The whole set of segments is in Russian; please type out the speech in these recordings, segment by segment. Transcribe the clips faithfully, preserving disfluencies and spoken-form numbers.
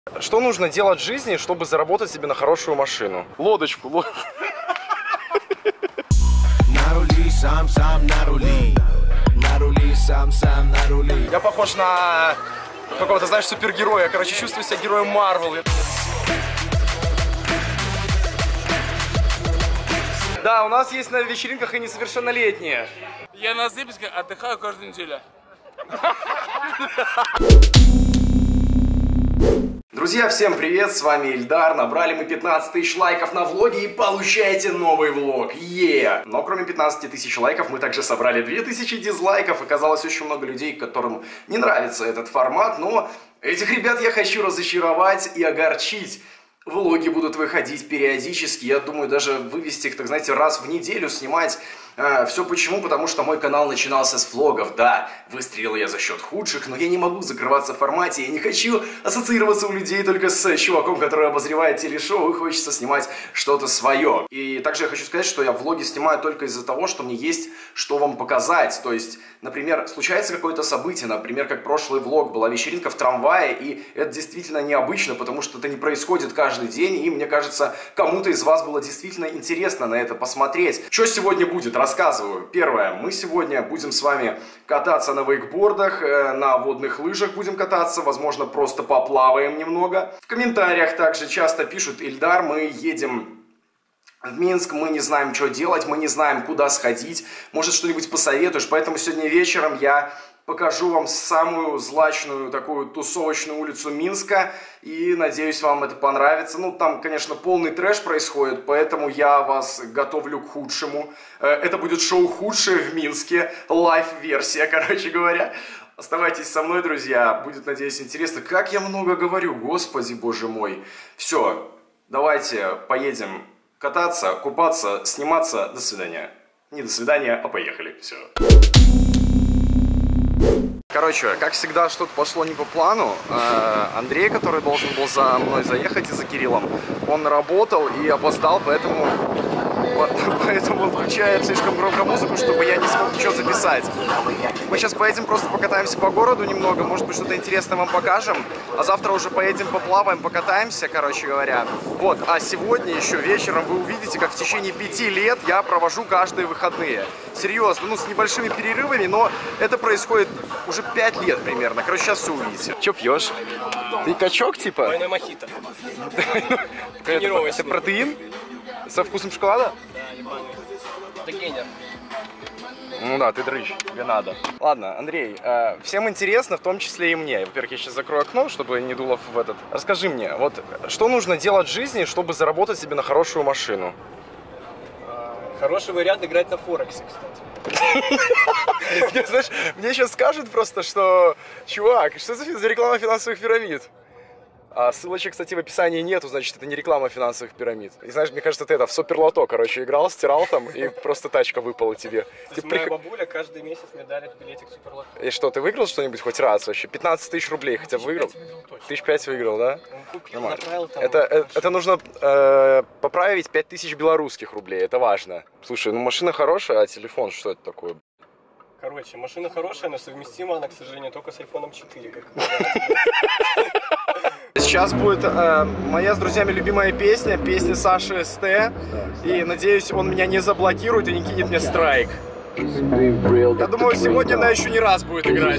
Что нужно делать в жизни, чтобы заработать себе на хорошую машину? Лодочку. Лод... Нарули, сам, сам, нарули. Нарули, сам, сам, нарули. Я похож на какого-то, знаешь, супергероя. Короче, чувствую себя героем Марвел. Да, у нас есть на вечеринках и несовершеннолетние. Я на Зыбске отдыхаю каждую неделю. Друзья, всем привет, с вами Ильдар. Набрали мы пятнадцать тысяч лайков на влоге и получаете новый влог. Е! Но кроме пятнадцати тысяч лайков мы также собрали две тысячи дизлайков. Оказалось очень много людей, которым не нравится этот формат, но этих ребят я хочу разочаровать и огорчить. Влоги будут выходить периодически, я думаю даже вывести их, так знаете, раз в неделю снимать. А, все почему? Потому что мой канал начинался с влогов, да, выстрелил я за счет худших, но я не могу закрываться в формате, я не хочу ассоциироваться у людей только с чуваком, который обозревает телешоу, и хочется снимать что-то свое. И также я хочу сказать, что я влоги снимаю только из-за того, что мне есть что вам показать, то есть, например, случается какое-то событие, например, как прошлый влог, была вечеринка в трамвае, и это действительно необычно, потому что это не происходит каждый день, и мне кажется, кому-то из вас было действительно интересно на это посмотреть. Что сегодня будет? Рассказываю. Первое. Мы сегодня будем с вами кататься на вейкбордах, на водных лыжах будем кататься, возможно, просто поплаваем немного. В комментариях также часто пишут: Ильдар, мы едем в Минск, мы не знаем, что делать, мы не знаем, куда сходить, может, что-нибудь посоветуешь, поэтому сегодня вечером я покажу вам самую злачную такую тусовочную улицу Минска, и надеюсь, вам это понравится. Ну, там, конечно, полный трэш происходит, поэтому я вас готовлю к худшему. Это будет шоу «Худшее в Минске», лайв-версия, короче говоря. Оставайтесь со мной, друзья, будет, надеюсь, интересно. Как я много говорю, господи, боже мой. Все, давайте поедем кататься, купаться, сниматься. До свидания. Не до свидания, а поехали. Все. Короче, как всегда, что-то пошло не по плану. Андрей, который должен был за мной заехать и за Кириллом, он работал и опоздал, поэтому, поэтому он включает слишком громко музыку, чтобы я не смог ничего записать. Мы сейчас поедем, просто покатаемся по городу немного, может быть, что-то интересное вам покажем, а завтра уже поедем поплаваем, покатаемся, короче говоря. Вот, а сегодня еще вечером вы увидите, как в течение пяти лет я провожу каждые выходные. Серьезно, ну с небольшими перерывами, но это происходит уже пять лет примерно. Короче, сейчас все увидите. Че пьешь? Ты качок типа? Двойной мохито. Это протеин? Со вкусом шоколада? Да, ебаный. Это гейнер. Ну да, ты дрыщ, тебе надо. Ладно, Андрей, э, всем интересно, в том числе и мне. Во-первых, я сейчас закрою окно, чтобы не дуло в этот. Расскажи мне, вот что нужно делать в жизни, чтобы заработать себе на хорошую машину? Хороший вариант играть на Форексе, кстати. Знаешь, мне сейчас скажут просто, что, чувак, что за реклама финансовых пирамид? А ссылочек, кстати, в описании нету, значит, это не реклама финансовых пирамид. И знаешь, мне кажется, ты это в суперлото, короче, играл, стирал там, и просто тачка выпала тебе. Ты моя прик... бабуля каждый месяц мне дарит билетик в суперлото. И что, ты выиграл что-нибудь хоть раз вообще? пятнадцать тысяч рублей хотя бы выиграл? Тысяч пять выиграл, да? Купил, направил, там, это, это, это нужно э, поправить пять тысяч белорусских рублей, это важно. Слушай, ну машина хорошая, а телефон что это такое? Короче, машина хорошая, но совместима она, к сожалению, только с айфоном четыре. Как... Сейчас будет э, моя с друзьями любимая песня, песня Саши СТ. И надеюсь, он меня не заблокирует и не кинет мне страйк. Я думаю, сегодня она еще не раз будет играть.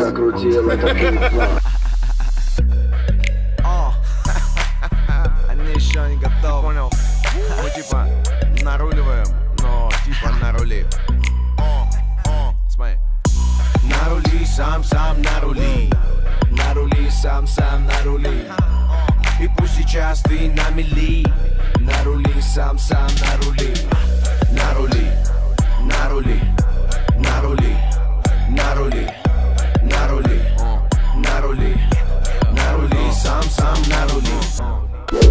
Они еще не готовы, понял? Мы типа наруливаем, но типа нарули. Смотри. Нарули, сам, сам нарули. Нарули, сам, сам нарули. И пусть сейчас ты на мели. Нарули, сам, сам нарули. Нарули, нарули, нарули, нарули, нарули, нарули, нарули, сам, сам нарули.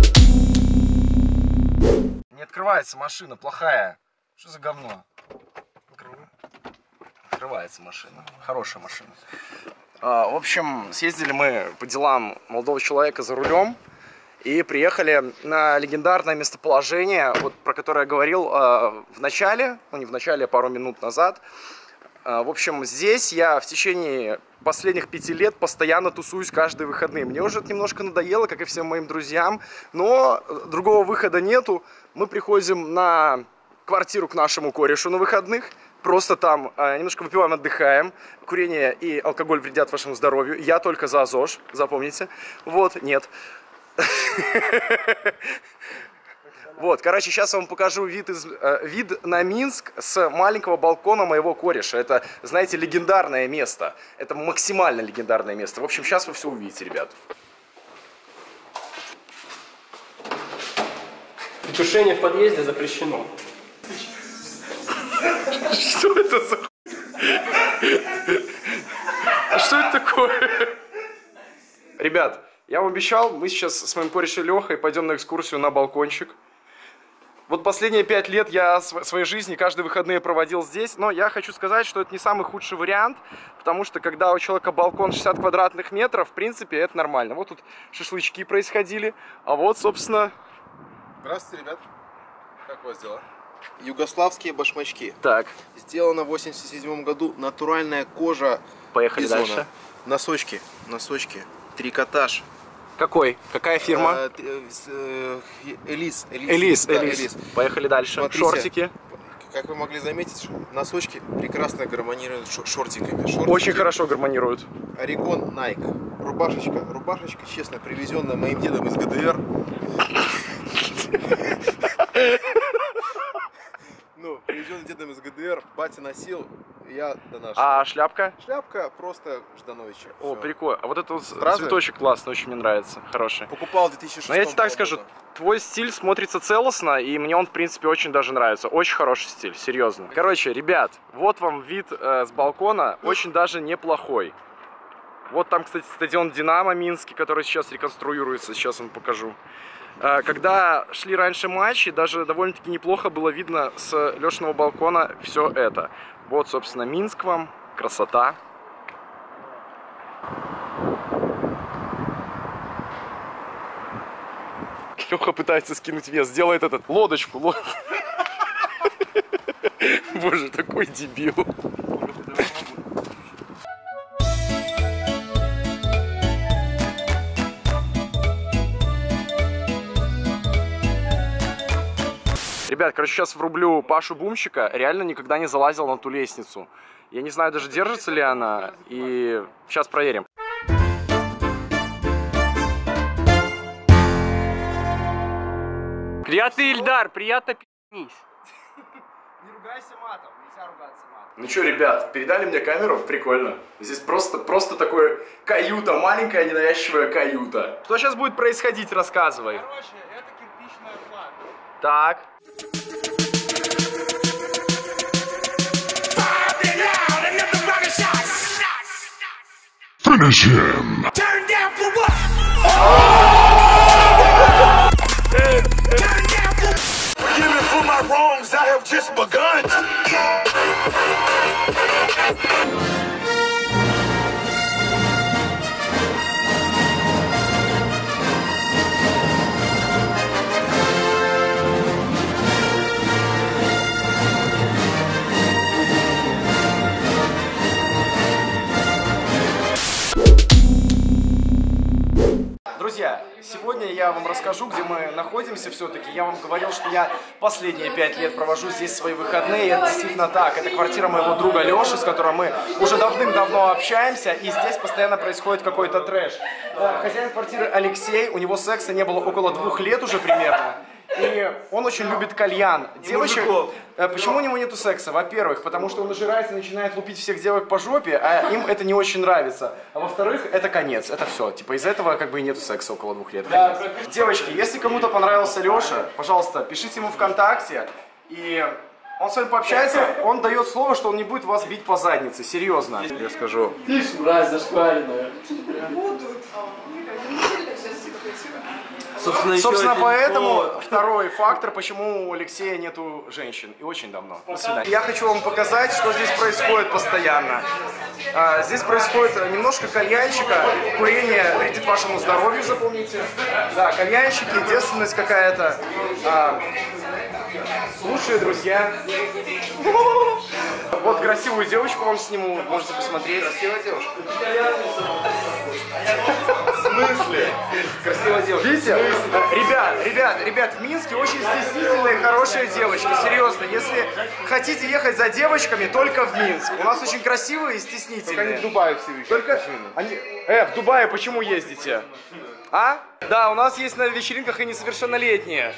Не открывается машина, плохая. Что за говно? Открывается машина. Хорошая машина. А, в общем, съездили мы по делам молодого человека за рулем и приехали на легендарное местоположение, вот про которое я говорил э, в начале, ну не в начале, а пару минут назад. В общем, здесь я в течение последних пяти лет постоянно тусуюсь каждые выходные. Мне уже это немножко надоело, как и всем моим друзьям, но другого выхода нету. Мы приходим на квартиру к нашему корешу на выходных, просто там э, немножко выпиваем, отдыхаем. Курение и алкоголь вредят вашему здоровью. Я только за ЗОЖ, запомните. Вот, нет. Вот, короче, сейчас я вам покажу вид, из, э, вид на Минск с маленького балкона моего кореша. Это, знаете, легендарное место. Это максимально легендарное место. В общем, сейчас вы все увидите, ребят. Петушение в подъезде запрещено. Что это за... А что это такое? Ребят, я вам обещал, мы сейчас с моим корешем Лехой пойдем на экскурсию на балкончик. Вот последние пять лет я своей жизни каждые выходные проводил здесь, но я хочу сказать, что это не самый худший вариант, потому что когда у человека балкон шестьдесят квадратных метров, в принципе, это нормально. Вот тут шашлычки происходили, а вот, собственно... Здравствуйте, ребят. Как у вас дела? Югославские башмачки. Так. Сделано в восемьдесят седьмом году. Натуральная кожа. Поехали бизона. дальше. Носочки. Носочки. Трикотаж. Какой? Какая фирма? А, э, Элис. Элис, да, Элис. Элис. Поехали дальше. Смотрите, шортики. Как вы могли заметить, носочки прекрасно гармонируют с шортиками. Шортики. Очень хорошо гармонируют. Орегон, Найк. Рубашечка. Рубашечка, честно, привезенная моим дедом из ГДР. Ну, привезенный дедом из ГДР, батя носил, я донашивал. А шляпка? Шляпка просто Ждановича. О, Всё. прикольно. А вот этот вот Здравствуй. цветочек классный, очень мне нравится. Хороший. Покупал в две тысячи шестом. Но я тебе так году. скажу, твой стиль смотрится целостно, и мне он, в принципе, очень даже нравится. Очень хороший стиль, серьезно. Короче, ребят, вот вам вид э, с балкона, очень даже неплохой. Вот там, кстати, стадион «Динамо» Минский, который сейчас реконструируется, сейчас вам покажу. Когда шли раньше матчи, даже довольно-таки неплохо было видно с Лешиного балкона все это. Вот, собственно, Минск вам, красота. Леха пытается скинуть вес, делает этот, лодочку. Лод... Боже, такой дебил. Ребят, короче, сейчас врублю Пашу Бумщика. Реально никогда не залазил на ту лестницу. Я не знаю даже, держится ли она. И сейчас проверим. Приятный Ильдар, приятно пи***нись. Не ругайся матом, нельзя ругаться матом. Ну что, ребят, передали мне камеру? Прикольно. Здесь просто, просто такое каюта, маленькая ненавязчивая каюта. Что сейчас будет происходить, рассказывай. Короче, это кирпичная кладка. Так. Finish him! Turn down for what? Oh! Turn down for... Forgive me for my wrongs, I have just begun. Друзья, сегодня я вам расскажу, где мы находимся все-таки. Я вам говорил, что я последние пять лет провожу здесь свои выходные. И это действительно так. Это квартира моего друга Леши, с которым мы уже давным-давно общаемся. И здесь постоянно происходит какой-то трэш. Хозяин квартиры Алексей, у него секса не было около двух лет уже примерно. И он очень любит кальян. Девочек, почему у него нету секса? Во-первых, потому что он нажирается и начинает лупить всех девок по жопе, а им это не очень нравится. А во-вторых, это конец, это все. Типа из-за этого как бы и нету секса около двух лет. Да. Девочки, если кому-то понравился Леша, пожалуйста, пишите ему ВКонтакте, и он с вами пообщается, он дает слово, что он не будет вас бить по заднице, серьезно. Я скажу. Ты ж мразь зашкваренная. Собственно, Собственно поэтому повод. Второй фактор, почему у Алексея нету женщин. И очень давно. До свидания. Я хочу вам показать, что здесь происходит постоянно. А, здесь происходит немножко кальянчика. Курение вредит вашему здоровью, запомните. Да, кальянчики, девственность какая-то. А, Лучшие друзья. Вот красивую девочку вам сниму, можете посмотреть. Красивая девушка. В смысле? Красивая девушка. Видите? Ребят, ребят, ребят, в Минске очень стеснительные, хорошие девочки. Серьезно, если хотите ехать за девочками, только в Минск. У нас очень красивые и стеснительные. Только они в Дубае все еще. Только они... Э, в Дубае почему ездите? А? Да, у нас есть на вечеринках и несовершеннолетние.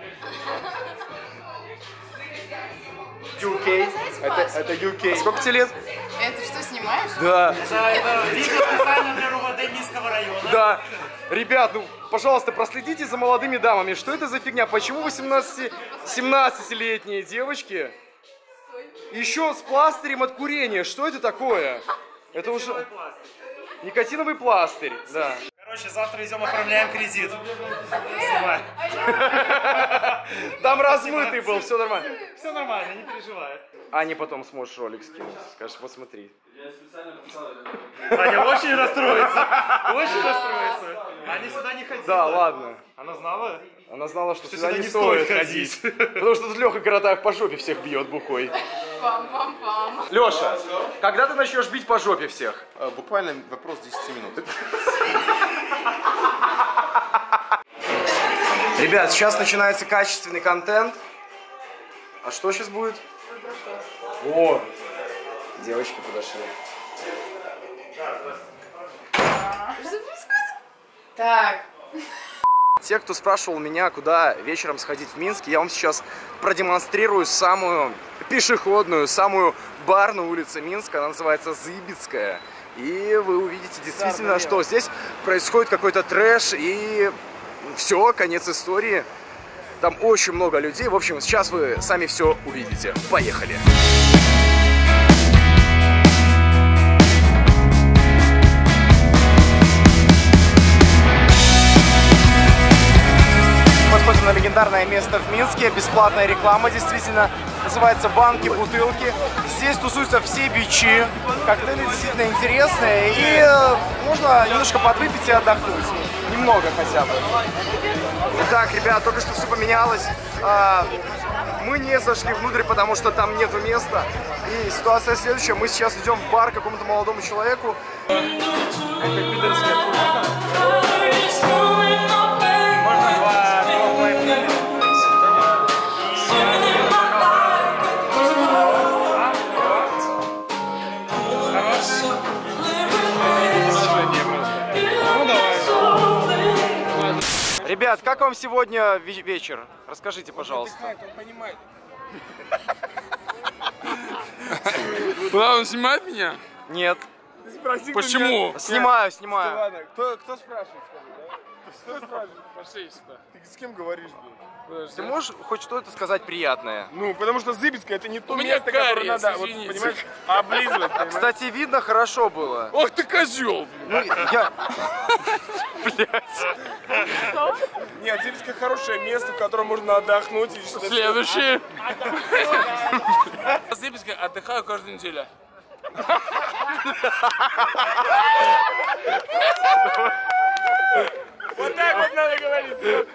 ю кей. Это, это ю кей. А сколько тебе лет? Это что, снимаешь? Да. Это видео специально для РУВД Минского района. Да. Ребят, ну, пожалуйста, проследите за молодыми дамами. Что это за фигня? Почему восемнадцатилетние девочки еще с пластырем от курения? Что это такое? Это уже... Никотиновый пластырь, да. Короче, завтра идем, оформляем кредит. Снимай. Там размытый был, все нормально. Все нормально, не переживай. Ане потом сможешь ролик скинуть. Скажешь, посмотри. Аня очень расстроится. Очень расстроится. Аня сюда не ходила. Да, ладно. Она знала? Она знала, что, что сюда, сюда не стоит ходить. Потому что тут Леха Каратаев по жопе всех бьет бухой. Пам-пам-пам. Леша, когда ты начнешь бить по жопе всех? А, буквально вопрос десяти минут. Ребят, сейчас начинается качественный контент. А что сейчас будет? О, девочки подошли. Что происходит? Так. Те, кто спрашивал меня, куда вечером сходить в Минске, я вам сейчас продемонстрирую самую пешеходную, самую барную улицу Минска. Она называется Зыбицкая. И вы увидите действительно, что здесь происходит какой-то трэш и все, конец истории. Там очень много людей. В общем, сейчас вы сами все увидите. Поехали! Подходим на легендарное место в Минске. Бесплатная реклама, действительно. Называется «Банки, бутылки». Здесь тусуются все бичи. Коктейли действительно интересные. И можно немножко подвыпить и отдохнуть. Немного хотя бы. Итак, ребят, только что все поменялось. Мы не зашли внутрь, потому что там нету места. И ситуация следующая. Мы сейчас идем в бар к какому-то молодому человеку. Ребят, как вам сегодня вечер? Расскажите, пожалуйста. Куда, он снимает меня? Нет. Спроси, почему? Снимаю, снимаю. Ладно, кто, кто спрашивает? Кто спрашивает? Пошли сюда. Ты с кем говоришь, блин? Ты можешь хоть что-то сказать приятное? Ну, потому что Зыбицкая это не то У меня место, которое кариес, надо, вот, извините. понимаешь, облизывать, понимаешь? Кстати, видно, хорошо было. Ох ты козел! Ну, я... Нет, Зыбицкая хорошее место, в котором можно отдохнуть. И Следующий. Зыбицкая отдыхаю каждую неделю. Вот так вот надо говорить.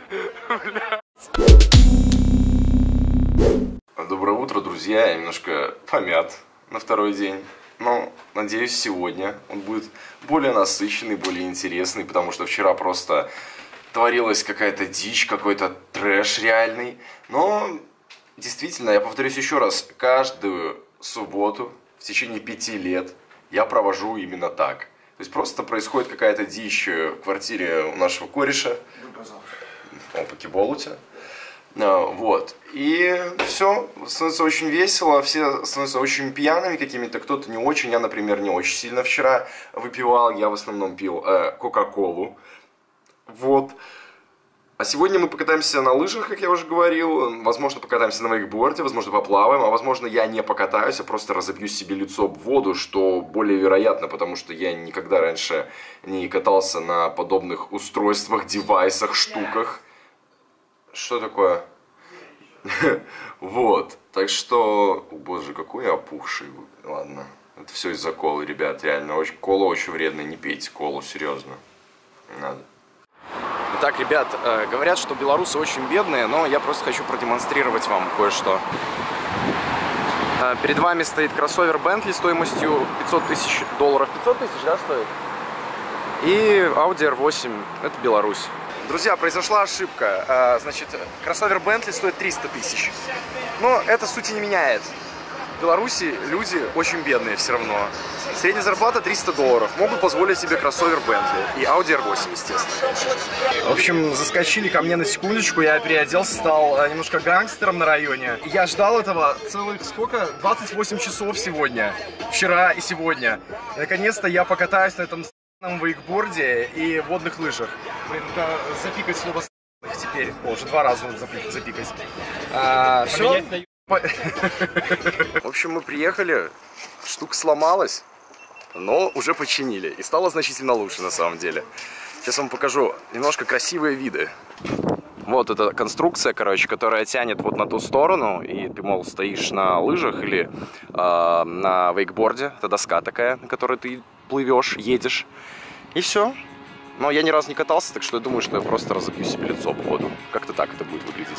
Доброе утро, друзья. Я немножко помят на второй день. Но, надеюсь, сегодня он будет более насыщенный, более интересный, потому что вчера просто творилась какая-то дичь, какой-то трэш реальный. Но, действительно, я повторюсь еще раз, каждую субботу в течение пяти лет я провожу именно так. То есть просто происходит какая-то дичь в квартире у нашего кореша. Он покеболуте. Вот. И все, становится очень весело, все становятся очень пьяными какими-то, кто-то не очень. Я, например, не очень сильно вчера выпивал, я в основном пил э, кока-колу. Вот. А сегодня мы покатаемся на лыжах, как я уже говорил. Возможно, покатаемся на вейкборде, возможно, поплаваем. А возможно, я не покатаюсь, а просто разобью себе лицо об воду, что более вероятно, потому что я никогда раньше не катался на подобных устройствах, девайсах, штуках. Что такое? Вот. Так что... О, боже, какой я опухший. Ладно. Это все из-за колы, ребят. Реально, очень... кола очень вредная. Не пейте колу, серьезно. Не надо. Так, ребят, э, говорят, что белорусы очень бедные, но я просто хочу продемонстрировать вам кое-что. Э, перед вами стоит кроссовер Bentley стоимостью пятьсот тысяч долларов. пятьсот тысяч, да, стоит? И Audi эр восемь, это Беларусь. Друзья, произошла ошибка. Э, значит, кроссовер Bentley стоит триста тысяч. Но это сути не меняет. В Беларуси люди очень бедные все равно. Средняя зарплата триста долларов. Могут позволить себе кроссовер Bentley и Audi эр восемь, естественно. В общем, заскочили ко мне на секундочку. Я переоделся, стал немножко гангстером на районе. Я ждал этого целых сколько? двадцать восемь часов сегодня. Вчера и сегодня. И, наконец-то я покатаюсь на этом с***ном вейкборде и водных лыжах. Блин, надо запикать слово с***ных теперь. О, уже два раза надо запикать. А, все? В общем, мы приехали, штука сломалась, но уже починили. И стало значительно лучше на самом деле. Сейчас вам покажу немножко красивые виды. Вот эта конструкция, короче, которая тянет вот на ту сторону. И ты, мол, стоишь на лыжах или э, на вейкборде. Это доска такая, на которой ты плывешь, едешь. И все. Но я ни разу не катался, так что я думаю, что я просто разобью себе лицо в воду. Как-то так это будет выглядеть.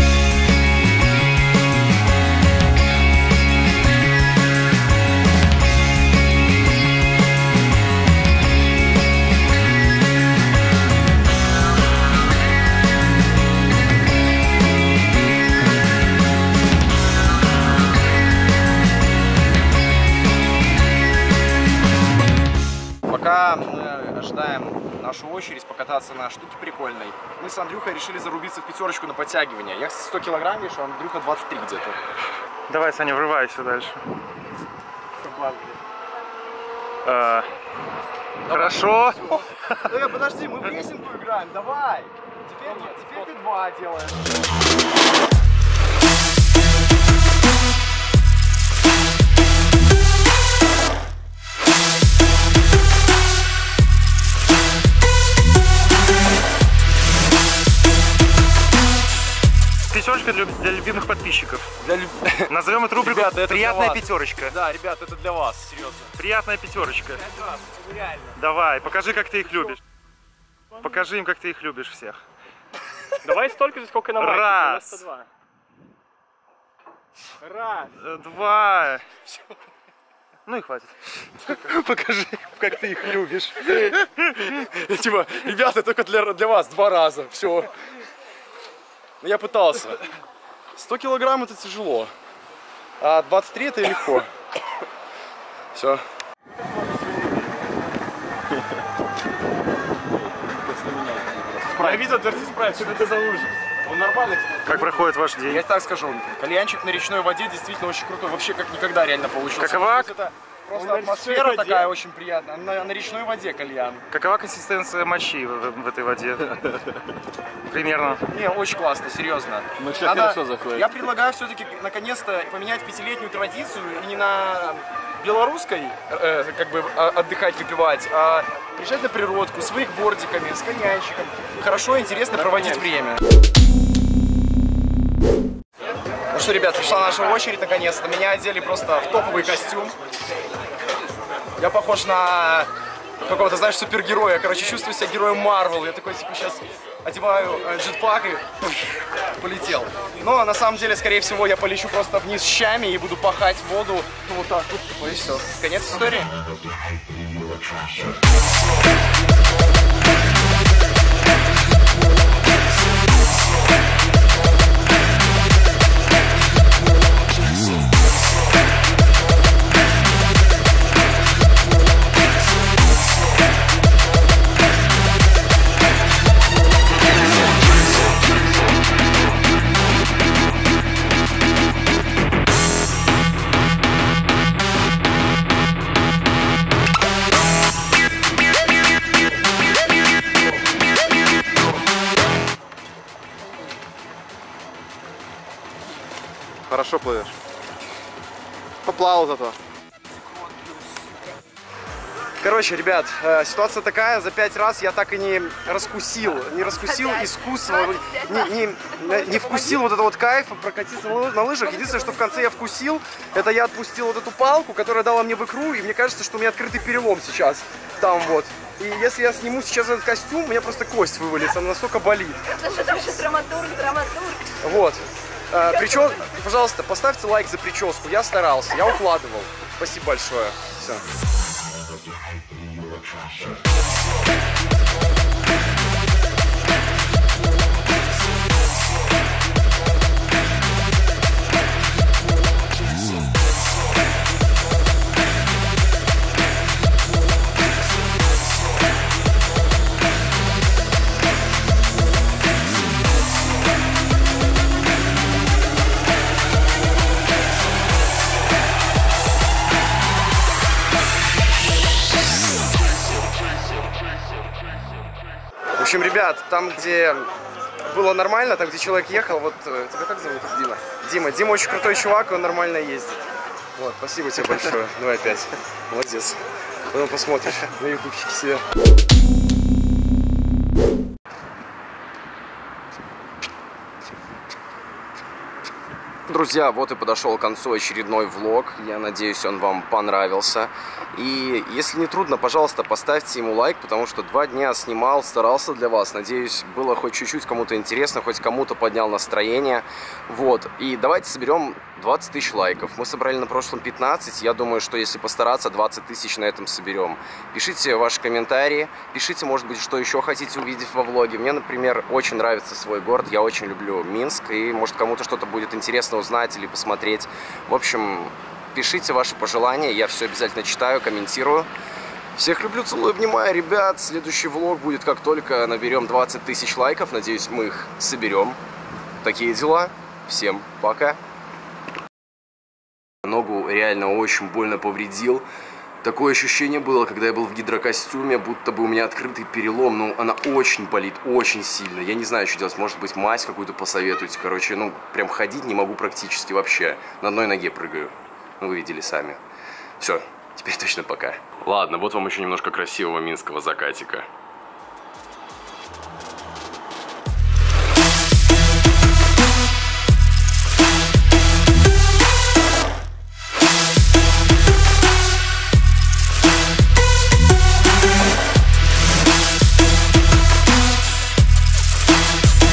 Пока мы ожидаем нашу очередь покататься на штуке прикольной, мы с Андрюхой решили зарубиться в пятерочку на подтягивание. Я сто килограмм вешу, а Андрюха двадцать три где-то. Давай, Саня, врывайся дальше. А, хорошо. Э, подожди, мы в лесенку играем, давай. Теперь, теперь ты два делаешь. Пятерочка для, для любимых подписчиков. Для люб... Назовем эту рубрику ребята, это «Приятная для вас. пятерочка». Да, ребят, это для вас, серьезно. Приятная пятерочка. Давай, покажи, как ты их любишь. Покажи им, как ты их любишь всех. Давай столько же, сколько на майке. Раз. Раз. Два. Ну и хватит. Покажи, как ты их любишь. Типа, ребята, только для, для вас два раза, все. Я пытался. сто килограмм это тяжело, а двадцать три это легко. Все. Я видел дверцы спрайт, что это за ужас. Он нормальный. Как проходит ваш день? Я так скажу, кальянчик на речной воде действительно очень крутой. Вообще как никогда реально получился. Какова? Это просто атмосфера такая очень приятная. На, на речной воде кальян. Какова консистенция мочи в, в этой воде? Примерно. Не, очень классно, серьезно. Мы все Надо... хорошо заходим. Я предлагаю все-таки наконец-то поменять пятилетнюю традицию и не на белорусской э, как бы отдыхать, выпивать, а приезжать на природку с вейкбордиками, с коньячиком. Хорошо, интересно проводить время. Ну что, ребят, пришла наша очередь наконец-то. Меня одели просто в топовый костюм. Я похож на какого-то, знаешь, супергероя. Короче, чувствую себя героем Марвел. Я такой, типа, сейчас одеваю э, джетпак и полетел. Но на самом деле, скорее всего, я полечу просто вниз щами и буду пахать в воду. Ну вот так вот. И все. Конец истории. Хорошо плывешь. Поплавал зато. Короче, ребят, э, ситуация такая, за пять раз я так и не раскусил, не раскусил искусство, не, не, не вкусил вот это вот кайфа прокатиться на лыжах. Единственное, что в конце я вкусил, это я отпустил вот эту палку, которая дала мне в икру, и мне кажется, что у меня открытый перелом сейчас, там вот. И если я сниму сейчас этот костюм, у меня просто кость вывалится, она настолько болит. Это же драматург, драматург. Вот. А, причес... Пожалуйста, поставьте лайк за прическу. Я старался, я укладывал. Спасибо большое. Все. В общем, ребят, там, где было нормально, там, где человек ехал, вот, тебя как зовут, Дима? Дима. Дима очень крутой чувак, он нормально ездит. Вот, спасибо тебе большое. Давай опять. Молодец. Потом посмотришь на ютубчике себе. Друзья, вот и подошел к концу очередной влог. Я надеюсь, он вам понравился. И если не трудно, пожалуйста, поставьте ему лайк, потому что два дня снимал, старался для вас. Надеюсь, было хоть чуть-чуть кому-то интересно, хоть кому-то поднял настроение. Вот. И давайте соберем двадцать тысяч лайков. Мы собрали на прошлом пятнадцать. Я думаю, что если постараться, двадцать тысяч на этом соберем. Пишите ваши комментарии. Пишите, может быть, что еще хотите увидеть во влоге. Мне, например, очень нравится свой город. Я очень люблю Минск. И, может, кому-то что-то будет интересно узнать или посмотреть. В общем, пишите ваши пожелания. Я все обязательно читаю, комментирую. Всех люблю, целую, обнимаю, ребят. Следующий влог будет, как только наберем двадцать тысяч лайков. Надеюсь, мы их соберем. Такие дела. Всем пока. Ногу реально очень больно повредил. Такое ощущение было, когда я был в гидрокостюме, будто бы у меня открытый перелом. Ну, она очень болит, очень сильно. Я не знаю, что делать. Может быть, мазь какую-то посоветуете. Короче, ну, прям ходить не могу практически вообще. На одной ноге прыгаю. Ну, вы видели сами. Все, теперь точно пока. Ладно, вот вам еще немножко красивого минского закатика.